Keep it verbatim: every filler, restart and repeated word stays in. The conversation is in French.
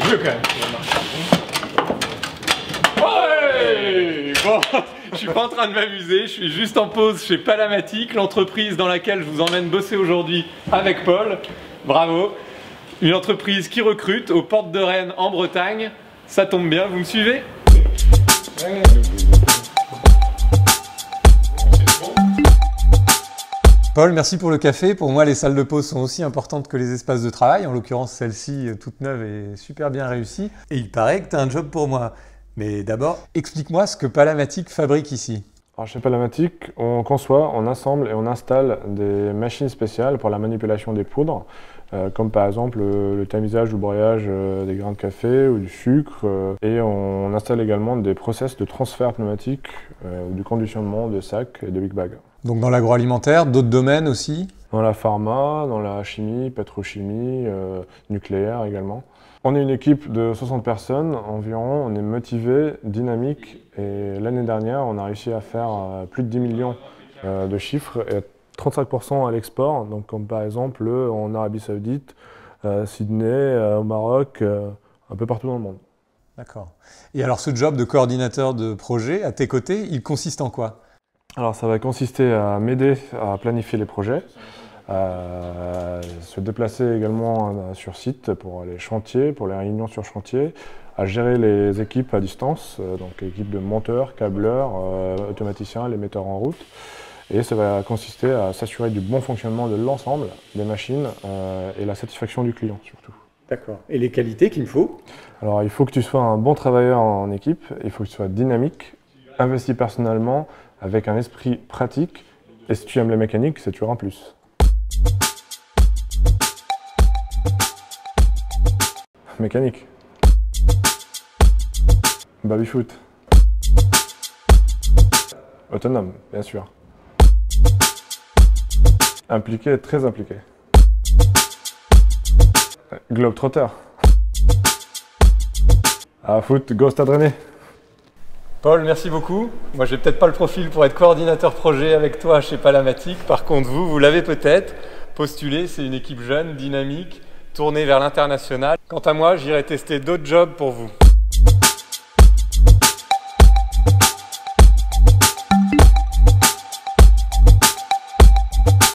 mieux quand même. Ouais, bon, je suis pas en train de m'amuser, je suis juste en pause chez Palamatic, l'entreprise dans laquelle je vous emmène bosser aujourd'hui avec Paul. Bravo. Une entreprise qui recrute aux portes de Rennes en Bretagne. Ça tombe bien, vous me suivez? Ouais. Paul, merci pour le café. Pour moi, les salles de pause sont aussi importantes que les espaces de travail. En l'occurrence, celle-ci, toute neuve et super bien réussie. Et il paraît que tu as un job pour moi. Mais d'abord, explique-moi ce que Palamatic fabrique ici. Alors chez Palamatic, on conçoit, on assemble et on installe des machines spéciales pour la manipulation des poudres, euh, comme par exemple le, le tamisage ou le broyage euh, des grains de café ou du sucre. Euh, et on installe également des process de transfert pneumatique, euh, du conditionnement de sacs et de big bags. Donc dans l'agroalimentaire, d'autres domaines aussi? Dans la pharma, dans la chimie, pétrochimie, euh, nucléaire également. On est une équipe de soixante personnes environ, on est motivé, dynamique et l'année dernière on a réussi à faire euh, plus de dix millions euh, de chiffres et trente-cinq pour cent à l'export, donc comme par exemple en Arabie Saoudite, euh, Sydney, euh, au Maroc, euh, un peu partout dans le monde. D'accord. Et alors ce job de coordinateur de projet à tes côtés, il consiste en quoi? Alors ça va consister à m'aider à planifier les projets, à se déplacer également sur site pour les chantiers, pour les réunions sur chantier, à gérer les équipes à distance, donc équipes de monteurs, câbleurs, euh, automaticiens, les metteurs en route. Et ça va consister à s'assurer du bon fonctionnement de l'ensemble des machines euh, et la satisfaction du client surtout. D'accord. Et les qualités qu'il me faut? Alors il faut que tu sois un bon travailleur en équipe, il faut que tu sois dynamique, investi personnellement, avec un esprit pratique, et si tu aimes les mécaniques, c'est toujours un plus. Mécanique. Baby-foot. Autonome, bien sûr. Impliqué, très impliqué. Globe-trotter. Ah, foot, go Stade Rennais. Paul, merci beaucoup. Moi, j'ai peut-être pas le profil pour être coordinateur projet avec toi chez Palamatic. Par contre, vous, vous l'avez peut-être. Postulé, c'est une équipe jeune, dynamique, tournée vers l'international. Quant à moi, j'irai tester d'autres jobs pour vous.